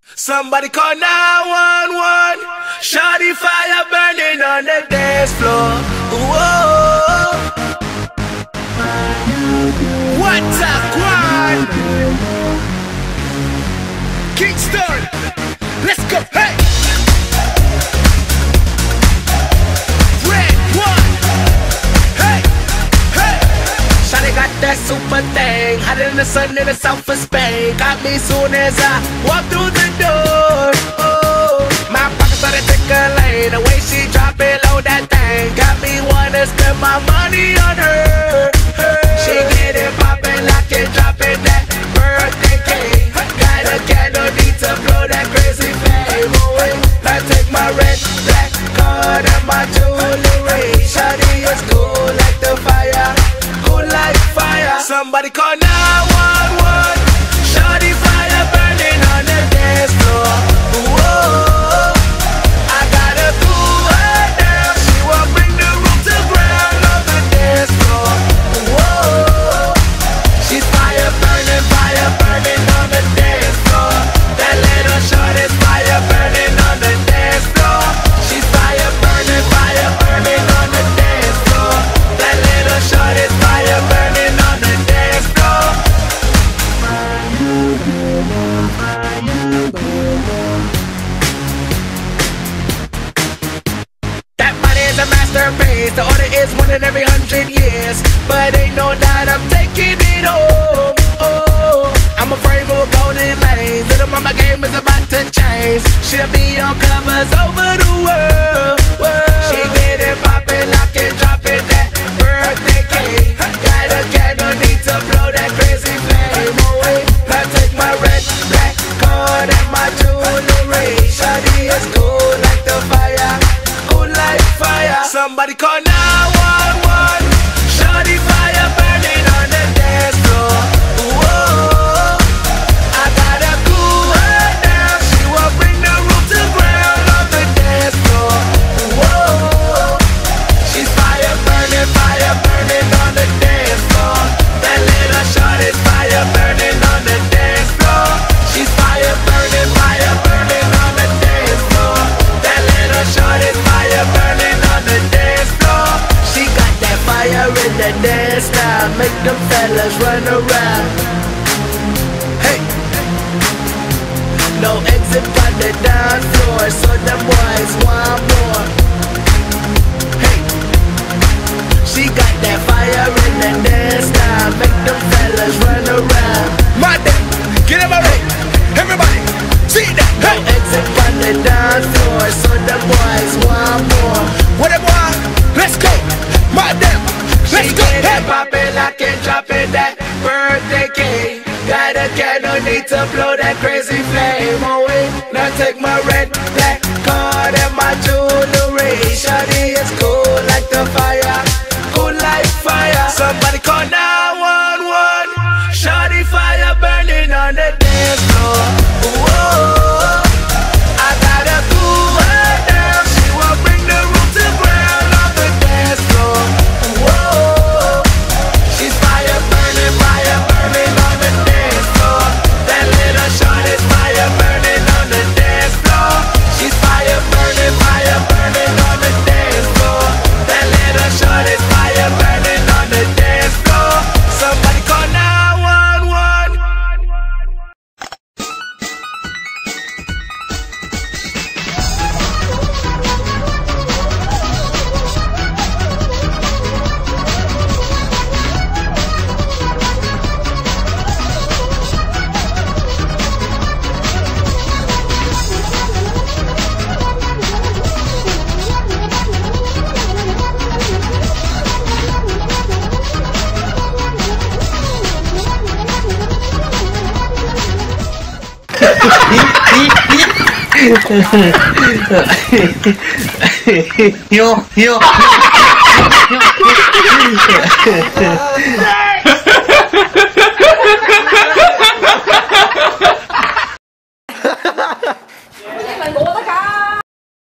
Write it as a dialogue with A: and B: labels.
A: Somebody call 911. Shawty fire burning on the dance floor. Whoa. What's up, Quan? Kingston, let's go. Hey. Red one. Hey, hey. Shawty got that super thing, hotter than the sun in the south of Spain. Got me soon as I walk through the door. Oh, my pockets started tickling. The way she drop it low, that thing got me wanna spend my money on her. She get it poppin', lock it, drop it, that birthday cake. Got a candle, need to blow that crazy flame away. I take my red, black card and my jewelry. Shawty is cool like the fire, cool like fire. Somebody call 911. Shawty fire burning on the dance floor. Whoa, I gotta cool her down. She will bring the room to ground on the dance floor. Whoa, she's fire burning on the dance floor. That little short is fire burning on the dance floor. She's fire burning on the dance floor. That little short is fire burning on the dance floor. That body is a masterpiece. The order is 1 in every 100 years. But ain't no doubt I'm taking it home. Oh, I'm afraid of golden lanes. Little mama game is about to change. She'll be on covers over the world. She get it poppin', lock it, drop it, that birthday cake. Got a candle, need to blow that crazy flame away. I take my red, black card and my jewelry. Shawty is cool like the fire, cool like fire. Somebody call 911. Shawty fire burning on the dance floor. Whoa, I gotta cool her down. She will bring the room to ground on the dance floor. Whoa, she's fire burning on the dance floor. That little shot is fire burning on the dance floor. She's fire burning on the dance floor. That little shot is fire burning on the dance floor. She got that fire in the dance style, make them fellas run around. Hey, no exit on the dance floor, so them boys want more. Hey, she got that fire in the dance style, make them fellas run around. My day, get in my way, everybody, see that. Hey, no exit on the dance floor, so them boys want more. What them want? Let's go, my damn, let's go. Hey, it poppin', lock it, drop it, that birthday cake. Got a candle, need to blow that crazy flame away. Now take my red, black card and my jewelry. Shawty is cool like the fire, cool like fire. Somebody call 911. Shawty fire burning on the dance floor. Whoa, I gotta cool her down. She will bring the room to ground on the dance floor. Whoa, she's fire burning on the dance floor. That little shot is fire burning on the dance floor. She's fire burning on the dance floor. That little shot is fire burning on the dance floor. Somebody call 911.
B: Yo.